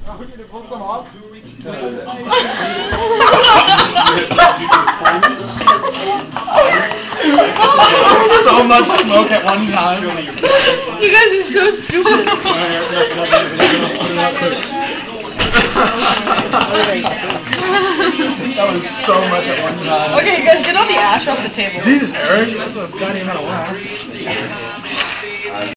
So much smoke at one time. You guys are so stupid. That was so much at one time. Okay, you guys, get all the ash off the table. Jesus, Eric, that's not even how to wax.